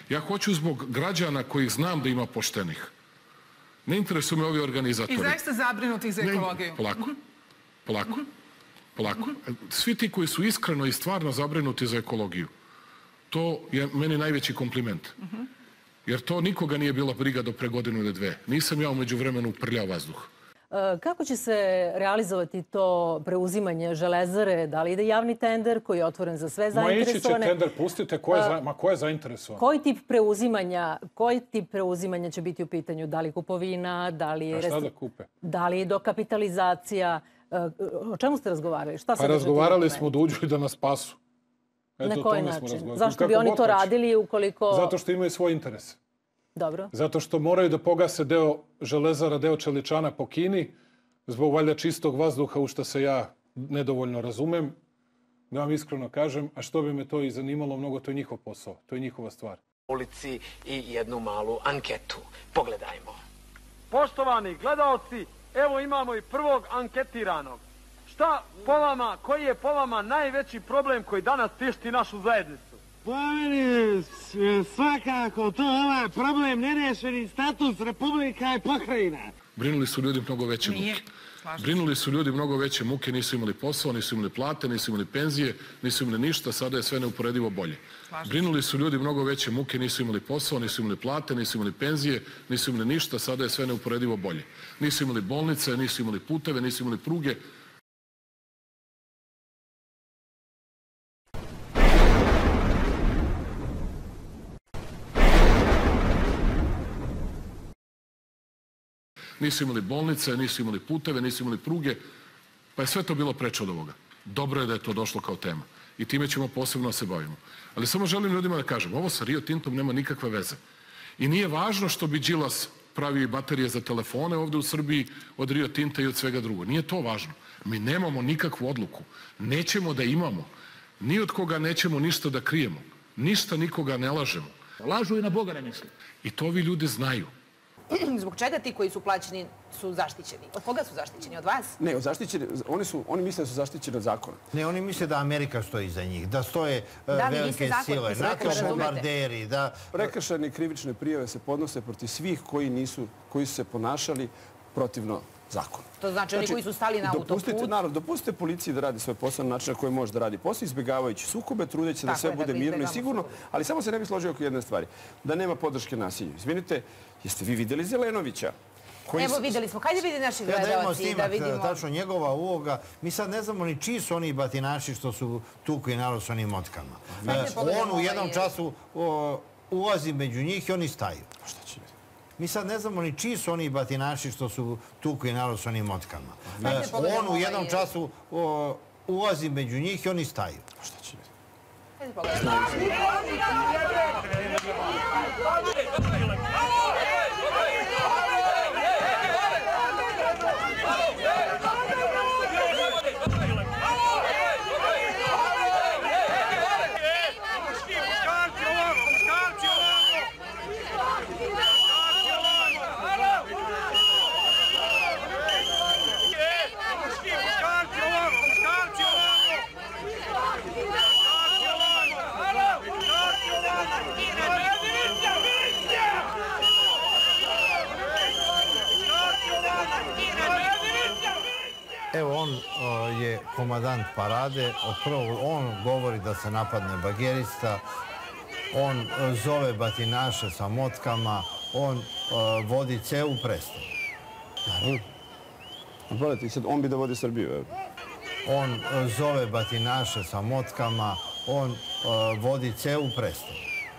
Ja hoću zbog građana kojih znam da ima poštenih. Ne interesuju me ovi organizatori. I zaista zabrinutih za ekologiju. Polako. Svi ti koji su iskreno i stvarno zabrinuti za ekologiju, to je meni najveći kompliment. Jer to nikoga nije bila briga do pre godinu ili dve. Nisam ja umeđu vremenu prljao vazduh. Kako će se realizovati to preuzimanje Železare? Da li ide javni tender koji je otvoren za sve zainteresovane? Ma ići će tender, pustite, ko je zainteresovan? Koji tip preuzimanja će biti u pitanju? Da li kupovina, da li... A šta da kupe? Da li dokapitalizacija? O čemu ste razgovarali? Pa razgovarali smo da uđu i da nas spasu. Na koji način? Zašto bi oni to radili ukoliko... Zato što imaju svoj interes. Dobro. Zato što moraju da pogase deo Železara, deo čeličana po Kini, zbog valjda čistog vazduha u što se ja nedovoljno razumem, da vam iskreno kažem, a što bi me to i zanimalo mnogo, to je njihov posao, to je njihova stvar. Ulici i jednu malu anketu. Pogledajmo. Poštovani gledaoci, evo imamo i prvog anketiranog. Šta po vama, koji je po vama najveći problem koji danas tišti našu zajednicu? Po meni svakako to je ovaj problem nerešeni status Republika i pokrajina. Brinuli su ljudi mnogo veće muke. Brinuli su ljudi mnogo veće muke, nisu imali posao, nisu imali plate, nisu imali penzije, nisu imali ništa, sada je sve neuporedivo bolje. Brinuli su ljudi mnogo veće muke, nisu imali posao, nisu imali plate, nisu imali penzije, nisu imali ništa, sada je sve neuporedivo bolje. Nisu imali bolnice, nisu imali puteve, nisu imali pruge. Nisu imali bolnice, nisu imali puteve, nisu imali pruge, pa je sve to bilo preče od ovoga. Dobro je da je to došlo kao tema i time ćemo posebno se bavimo. Ali samo želim ljudima da kažem, ovo sa Rio Tintom nema nikakve veze. I nije važno što bi Đilas pravio baterije za telefone ovde u Srbiji od Rio Tinta i od svega drugo. Nije to važno. Mi nemamo nikakvu odluku. Nećemo da imamo. Ni od koga nećemo ništa da krijemo. Ništa nikoga ne lažemo. Lažu i na Boga ne misle. I to ovi ljudi znaju. Zbog čega ti koji su plaćeni su zaštićeni? Od koga su zaštićeni? Od vas? Ne, zaštićeni, oni misle da su zaštićeni od zakona. Ne, oni misle da Amerika stoji iza njih, da stoje velike sile, NATO bombarderi, da... Prekršajne i krivične prijave se podnose protiv svih koji su se ponašali protivno zakonu. To znači oni koji su stali na autoput? Dopustite policiji da radi svoj posao na način na koji može da radi posao, izbjegavajući sukobe, trudeći se da sve bude mirno i sigurno, ali samo se ne bi složio oko jedne stvari, da nema podrške nasilju. Izvinite, jeste vi videli Zelenovića? Evo, videli smo. Hajde vidi naši gledalci da vidimo. Tačno njegova uloga. Mi sad ne znamo ni čiji su oni batinaši što su tukli narod s onim motkama. On u jednom času ulazi među njih i oni staju. Šta će biti? Mi sad ne znamo ni čiji su oni batinaši što su tukli narod s onim motkama. On u jednom času ulazi među njih i oni staju. Šta će biti? Hajde pogledajmo. Evo, on je komadant parade. Od prvog on govori da se napadne bagerista, on zove batinaše sa motkama, on vodi celu predstavu. Pogledajte, sad on bi da vodi Srbiju. On zove batinaše sa motkama, on vodi celu predstavu.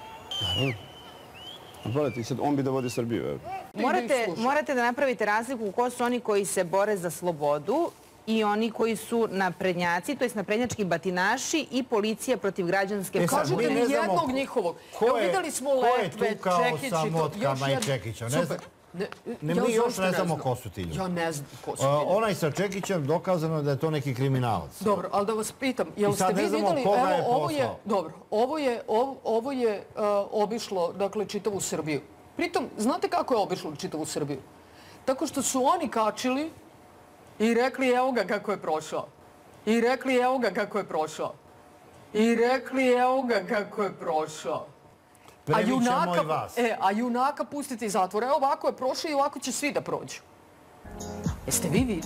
Pogledajte, sad on bi da vodi Srbiju. Morate da napravite razliku ko su oni koji se bore za slobodu i oni koji su naprednjaci, to jest naprednjački batinaši i policija protiv građanske... Kažete li jednog njihovog? Evo, videli smo Letve, Čekić i to. Ko je tukao sa motkama i Čekićem? Mi još ne znamo ko su ti ljudi. Ja ne znam ko su ti ljudi. Onaj sa Čekićem dokazano da je to neki kriminalac. Dobro, ali da vas pitam, jel ste vi videli... Dobro, ovo je obišlo, dakle, čitavu Srbiju. Pritom, znate kako je obišlo čitavu Srbiju? Tako što su oni kačili i rekli evo ga kako je prošao. I rekli evo ga kako je prošao. I rekli evo ga kako je prošao. Premit ćemo i vas. A junaka pustite iz zatvora. Evo ovako je prošao i ovako će svi da prođu. Jeste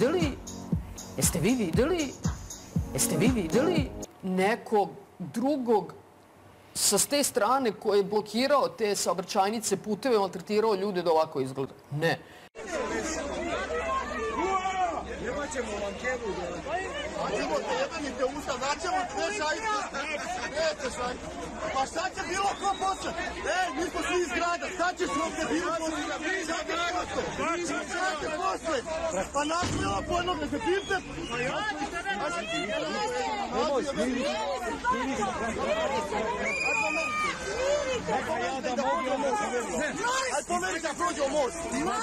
vi videli nekog drugog sa te strane koji je blokirao te saobraćajnice, puteve, maltretirao ljude da ovako izgleda? Ne. Ćemo u anketu Ćemo te jedanite usta, daćemo sve šajste. Neće šajste. Pa šta će bilo ko posle? Mi smo svi iz grada, šta ćeš ovdje bilo posle? Šta će posle? Pa napravila po jednog da se pipte. Ajde pomeri da prođe u most.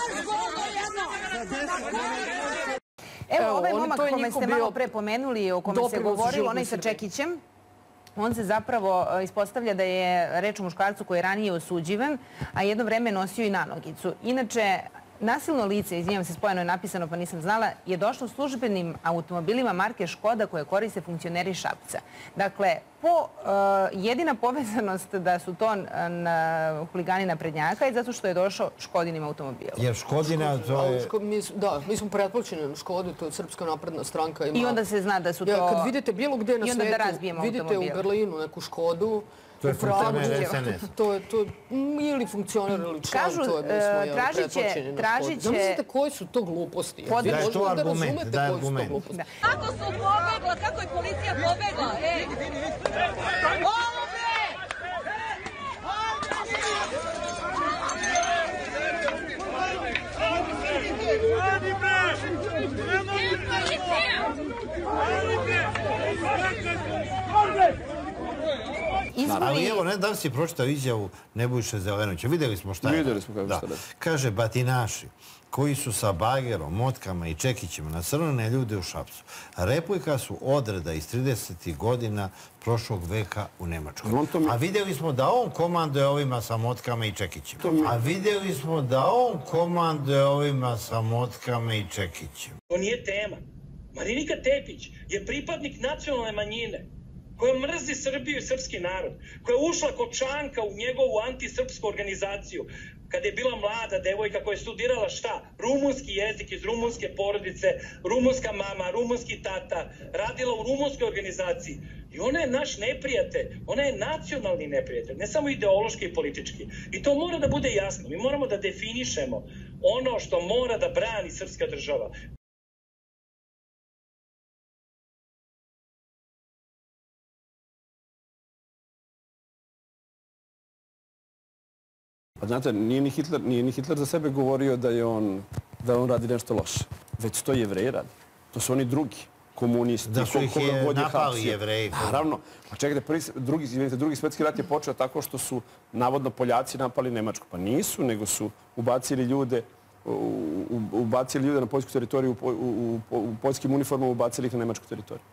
Evo, ovaj momak kome ste malo pre pomenuli, o kome se govorilo, onaj sa Čekićem, on se zapravo ispostavlja da je reč o muškarcu koji je ranije osuđivan, a jedno vreme nosio i nanogicu. Inače, nasilno lice, izvinjam se, spojeno je napisano pa nisam znala, je došlo službenim automobilima marke Škoda koje koriste funkcioneri Šapca. Dakle, jedina povezanost da su to huligani naprednjaka je zato što je došao Škodinim automobilom. Jer Škodina to je... Da, mi smo pretplaćeni na Škodi, to je Srpska napredna stranka. I onda se zna da su to... Kad vidite bilo gde na svetu, vidite u Berlinu neku Škodu, to je funkcioner SNS. To je ili funkcioner ili član, to je, mi smo pretplaćeni na Škodu. Zamislite koji su to gluposti. Da je to argument, da je argument. Kako su pobegla, kako je policija pobegla, ej! Ovo bre! Hadi bre! Ali evo, ne da li si pročitao izjavu Nebojše Zelenovića. Vidjeli smo šta je. Vidjeli smo kako šta je. Kaže, batinaši koji su sa bagerom, motkama i čekićima nasrnane ljude u Šapcu. Replika su odreda iz 30. godina prošlog veka u Nemačkoj. A vidjeli smo da on komanduje ovima sa motkama i čekićima. To nije tema. Marinika Tepić je pripadnik nacionalne manjine koja mrzi Srbiju i srpski narod, koja je ušla ko čanka u njegovu antisrpsku organizaciju, kada je bila mlada devojka koja je studirala šta? Rumunski jezik iz rumunske porodice, rumunska mama, rumunski tata, radila u rumunskoj organizaciji. I ona je naš neprijatelj, ona je nacionalni neprijatelj, ne samo ideološki i politički. I to mora da bude jasno. Mi moramo da definišemo ono što mora da brani srpska država. Pa znate, nije ni Hitler za sebe govorio da on radi nešto loše. Već to Jevreji radi. To su oni drugi komunisti. Da su ih napali Jevreji. Naravno. Pa čekajte, drugi svetski rat je počeo tako što su navodno Poljaci napali Nemačku. Pa nisu, nego su ubacili ljude na poljsku teritoriju, u poljskim uniformama ubacili ih na nemačku teritoriju.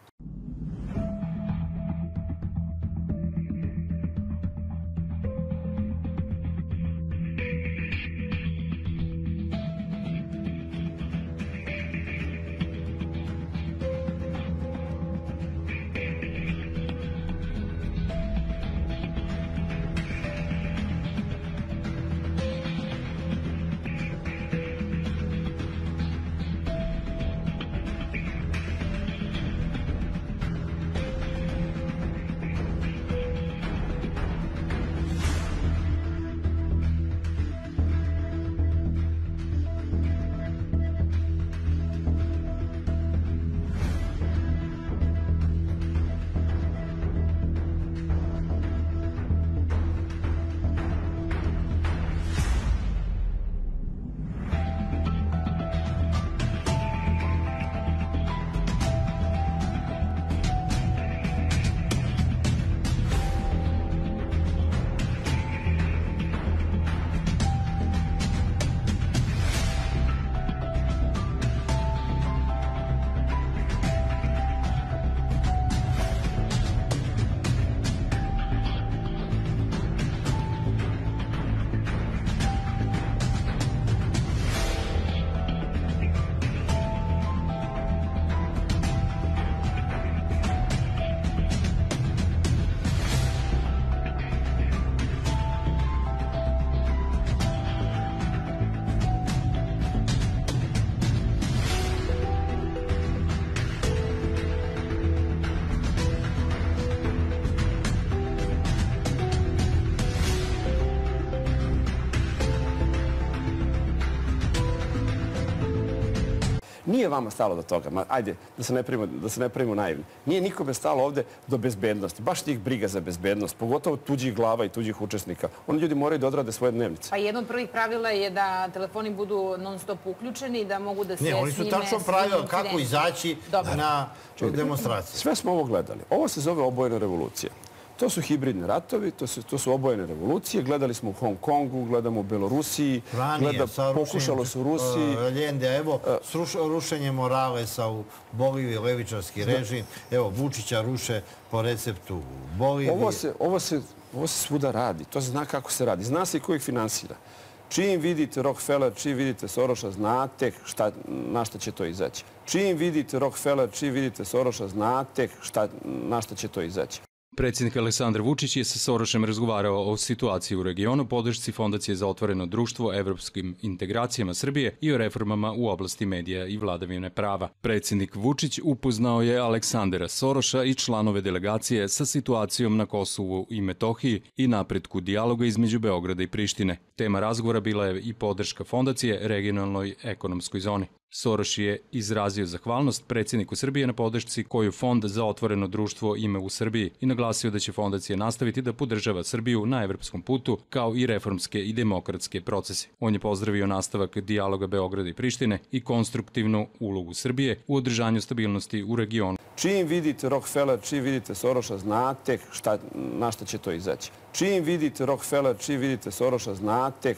Nije vama stalo do toga. Ajde, da se ne pravimo naivni. Nije nikome stalo ovde do bezbednosti. Baš njih briga za bezbednost, pogotovo tuđih glava i tuđih učesnika. Oni ljudi moraju da odrade svoje dnevnice. Pa jedno od prvih pravila je da telefoni budu non stop uključeni i da mogu da se snime. Ne, oni su tačno pravila kako izaći na demonstraciju. Sve smo ovo gledali. Ovo se zove obojena revolucija. To su hibridni ratovi, to su obojene revolucije. Gledali smo u Hong Kongu, gledamo u Belorusiji, pokušalo se u Rusiji. Ljende, evo, rušenje Moralesa u Boliviji, levičarski režim. Evo, Vučića ruše po receptu u Boliviji. Ovo se svuda radi. To se zna kako se radi. Zna se i ko ih finansira. Čim vidite Rockefeller, čim vidite Soroša, znate na šta će to izaći. Čim vidite Rockefeller, čim vidite Soroša, znate na šta će to izaći. Predsjednik Aleksandar Vučić je sa Sorošem razgovarao o situaciji u regionu, podršci Fondacije za otvoreno društvo, evropskim integracijama Srbije i o reformama u oblasti medija i vladavine prava. Predsjednik Vučić upoznao je Aleksandra Soroša i članove delegacije sa situacijom na Kosovu i Metohiji i napretku dijaloga između Beograda i Prištine. Tema razgovora bila je i podrška Fondacije regionalnoj ekonomskoj zoni. Soroš je izrazio zahvalnost predsjedniku Srbije na podršci koju Fond za otvoreno društvo ima u Srbiji i naglasio da će fondacija nastaviti da podržava Srbiju na evropskom putu kao i reformske i demokratske procese. On je pozdravio nastavak dijaloga Beograda i Prištine i konstruktivnu ulogu Srbije u održanju stabilnosti u regionu. Čim vidite Rockefeller, čim vidite Soroša, znate na šta će to izaći. Čim vidite Rockefeller, čim vidite Soroša, znate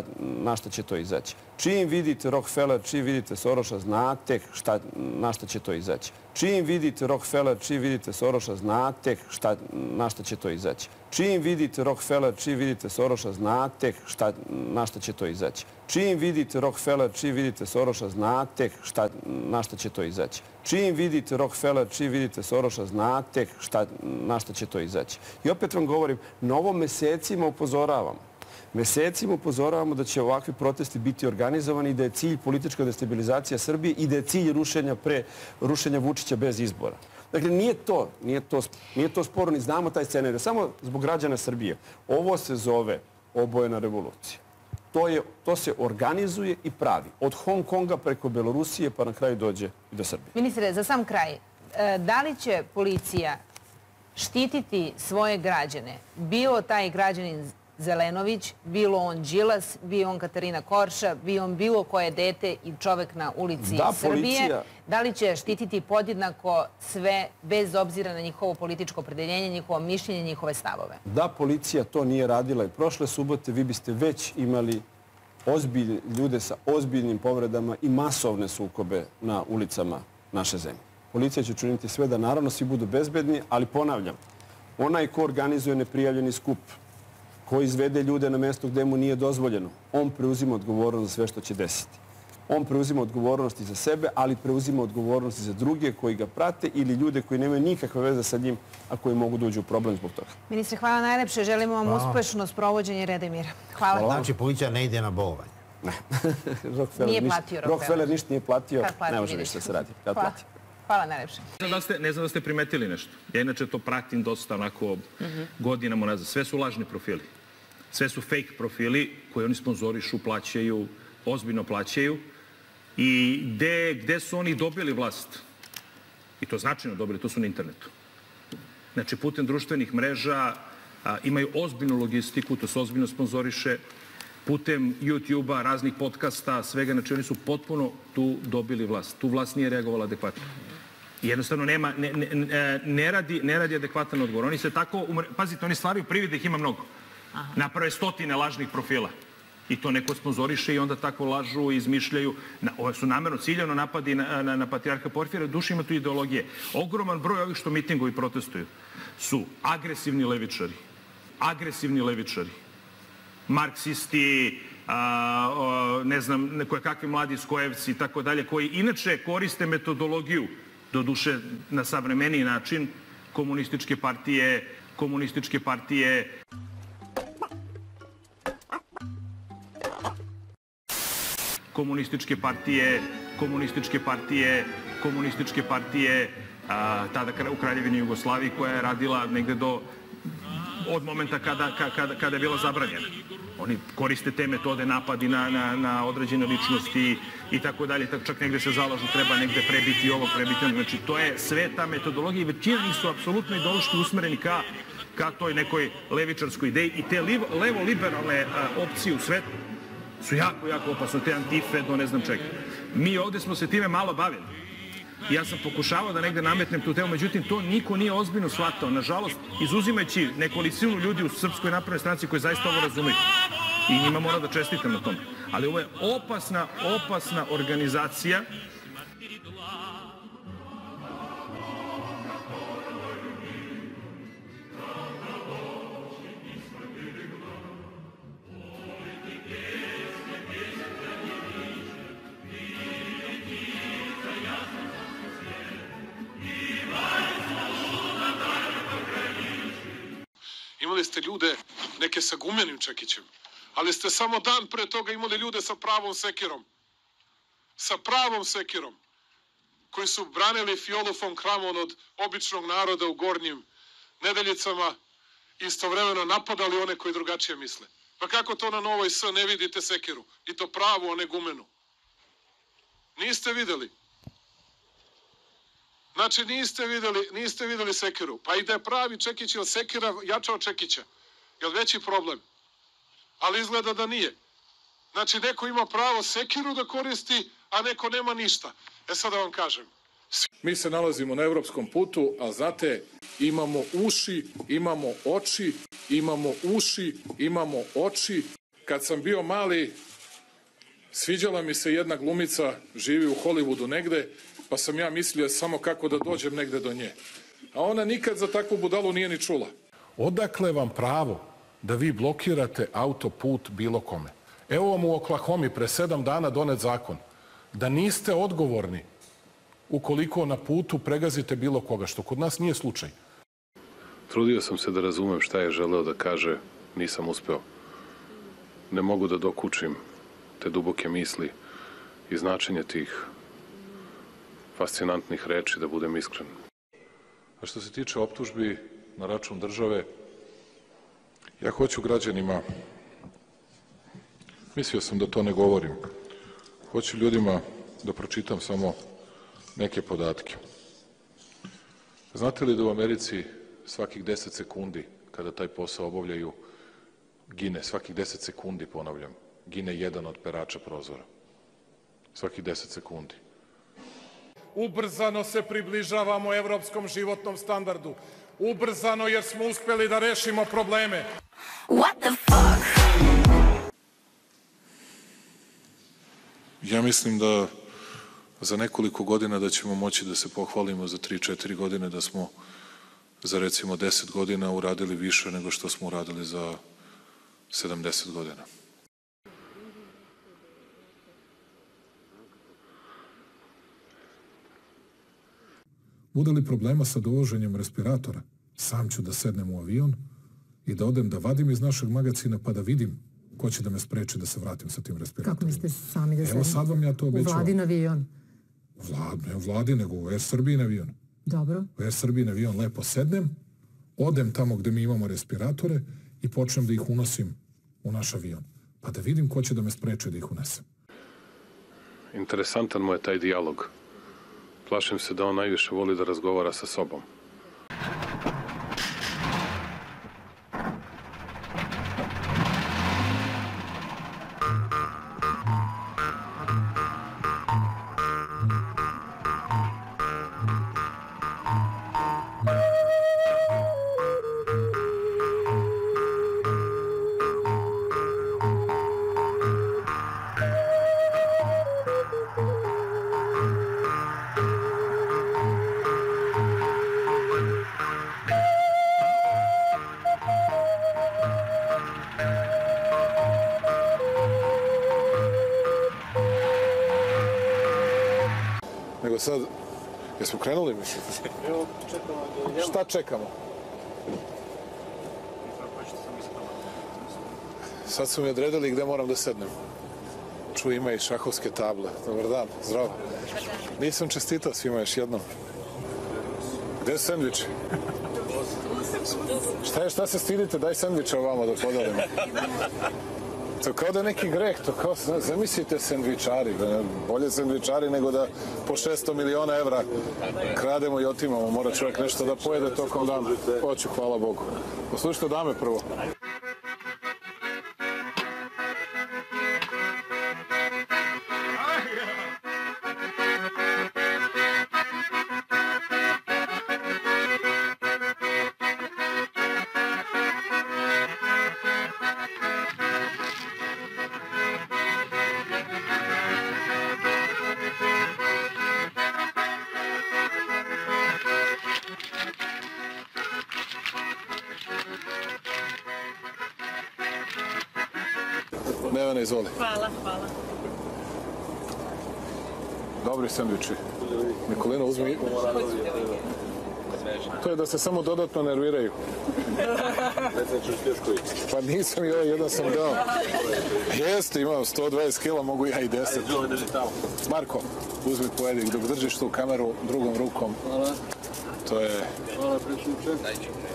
na šta će to izaći. Čim vidite Rockefeller, čim vidite Soroša, znate na šta će to izaći. Čim vidite Rockefeller, čim vidite Soroša, znate na šta će to izaći. Čim vidite Rockefeller, čim vidite Soroša, znate na šta će to izaći. Čim vidite Rockefeller, čim vidite Soroša, znate na šta će to izaći. Čim vidite Rockefeller, čim vidite Soroša, znate na šta će to izaći. I opet vam govorim, na ovo mesecima upozoravamo. Mesecima upozoravamo da će ovakvi protesti biti organizovani i da je cilj politička destabilizacija Srbije i da je cilj rušenja Vučića bez izbora. Dakle, nije to sporno, ni znamo taj scenarij. Samo zbog građana Srbije. Ovo se zove obojena revolucija. To se organizuje i pravi. Od Hong Konga preko Belorusije pa na kraju dođe i do Srbije. Ministre, za sam kraj, da li će policija štititi svoje građane, bio taj građanin Zelenović, bilo on Đilas, bio on Katarina Korša, bio on bilo koje dete i čovek na ulici Srbije, da li će štititi podjednako sve bez obzira na njihovo političko opredeljenje, njihovo mišljenje, njihove stavove? Da policija to nije radila i prošle subote, vi biste već imali ljude sa ozbiljnim povredama i masovne sukobe na ulicama naše zemlje. Policija će učiniti sve da naravno svi budu bezbedni, ali ponavljam, onaj ko organizuje neprijavljeni skup, ko izvede ljude na mesto gde mu nije dozvoljeno, on preuzima odgovornost za sve što će desiti. On preuzima odgovornost i za sebe, ali preuzima odgovornost i za druge koji ga prate ili ljude koji nemaju nikakve veze sa njim, a koji mogu da uđu u problem zbog toga. Ministre, hvala najlepše. Želimo vam uspešno sprovođenje reda i mira. Hvala. Znači, policija ne ide na bolovanje. Ne. Nije platio Rockefeller ništa nije platio, ne može ništa se radi. Hvala najlepše. Ne znam da ste primetili nešto. Ja inače to pratim dosta onako godinama nazad. Sve su lažni profili. Sve su fake profili koji oni sponzorišu, plaćaju, ozbiljno plaćaju. I gde su oni dobili vlast? I to značajno dobili, to su na internetu. Znači, putem društvenih mreža imaju ozbiljnu logistiku, to se ozbiljno sponzoriše. Putem YouTube-a, raznih podcasta, svega, znači oni su potpuno tu dobili vlast. Tu vlast nije reagovala adekvatno. Jednostavno ne radi adekvatan odgovor. Oni se tako, pazite, oni stvaraju privid da ih ima mnogo. Naprave stotine lažnih profila. I to neko sponzoriše i onda tako lažu i izmišljaju. Ovo su namerno ciljano napadi na patrijarha Porfira. Duše ima tu ideologije. Ogroman broj ovih što mitingovi protestuju su agresivni levičari. Agresivni levičari. Marksisti, ne znam, kakvi mladi skojevci i tako dalje, koji inače koriste metodologiju, doduše na savremeniji način, komunističke partije, komunističke partije tada u Kraljevini Jugoslaviji, koja je radila negde do od momenta kada je bila zabranjena. Oni koriste te metode, napadi na određene ličnosti i tako dalje. Čak negde se zalažu, treba negde prebiti ovo, prebiti ono. Znači, to je sve ta metodologija i većina njih su apsolutno ideološki usmereni ka toj nekoj levičarskoj ideji i te levo-liberalne opcije u svetu su jako, jako opasne, te antife do ne znam čega. Mi ovde smo se time malo bavili. Ja sam pokušavao da negde nametnem tu temu, međutim, to niko nije ozbiljno shvatao. Nažalost, izuzimajući nekolicinu ljudi u Srpskoj naprednoj stranci koji zaista ovo razumeju. I njima mora da čestitam na tome. Ali ovo je opasna organizacija. Imali ste ljude neke sa gumenim čekićem, ali ste samo dan pre toga imali ljude sa pravom sekirom. Sa pravom sekirom. Koji su branili Fiolu von Kramon od običnog naroda u Gornjim Nedeljicama i istovremeno napadali one koji drugačije misle. Pa kako to na Novoj S ne vidite sekiru? I to pravu, a ne gumenu. Niste videli. Znači, niste videli sekiru. Pa i da je pravi čekić ili sekira jača od čekića. Je li veći problem? Ali izgleda da nije. Znači, neko ima pravo sekiru da koristi, a neko nema ništa. E sad da vam kažem. Mi se nalazimo na evropskom putu, a znate, imamo uši, imamo oči, imamo uši, imamo oči. Kad sam bio mali, sviđala mi se jedna glumica, živi u Hollywoodu negde, pa sam ja mislio samo kako da dođem negde do nje. A ona nikad za takvu budalu nije ni čula. Odakle vam pravo da vi blokirate autoput bilo kome? Evo vam u Oklahomi pre 7 dana donet zakon da niste odgovorni ukoliko na putu pregazite bilo koga, što kod nas nije slučaj. Trudio sam se da razumem šta je želeo da kaže, nisam uspeo. Ne mogu da dokučim te duboke misli i značenje tih fascinantnih reči, da budem iskren. A što se tiče optužbi na račun države, ja hoću građanima, mislio sam da to ne govorim, hoću ljudima da pročitam samo neke podatke. Znate li da u Americi svakih 10 sekundi, kada taj posao obavljaju, gine, svakih 10 sekundi, ponavljam, gine jedan od perača prozora. Svakih 10 sekundi. Ubrzano se približavamo evropskom životnom standardu. Ubrzano jer smo uspeli da rešimo probleme. What the fuck? Ja mislim da za nekoliko godina da ćemo moći da se pohvalimo za 3-4 godine da smo za recimo 10 godina uradili više nego što smo uradili za 70 godina. Bude li problema sa dovoženjem respiratora, sam ću da sednem u avion i da odem da vadim iz našeg magacina pa da vidim ko će da me spreči da se vratim sa tim respiratorima. Kako mislite sami da sedem? Evo sad vam ja to obećavam. U Vladin avion? Ne u Vladi, nego u Air Srbijin avion. Dobro. U Air Srbijin avion lepo sednem, odem tamo gde mi imamo respiratore i počnem da ih unosim u naš avion. Pa da vidim ko će da me spreči da ih unesem. Interesantan mu je taj dijalog. Plašim se da on najviše voli da razgovara sa sobom. Nego sad, jesmo krenuli mi? Evo, čekamo. Šta čekamo? Sad su mi odredili gde moram da sednem. Čuj, ima i šahovske table. Dobar dan, zdravo. Nisam čestitao svima još jednom. Gde su sendviči? Šta se stidite? Daj sendviče ovamo da podelimo. To kao da je neki greh, to kao, zamislite sendvičari, bolje sendvičari nego da po 600 miliona evra krademo i otimamo, mora čovjek nešto da pojede tokom dana. Hoću, hvala Bogu. Poslušajte dame prvo. Nevena, izvoli. Hvala. Dobri sendviči. Nikolina, uzmi. To je da se samo dodatno nerviraju. Pa nisam i ovaj jedan sam dao. Jeste, imam 120 kila, mogu ja i 10. Marko, uzmi pojedi, dok držiš tu kameru drugom rukom. Hvala. To je... Hvala, predsjedniče.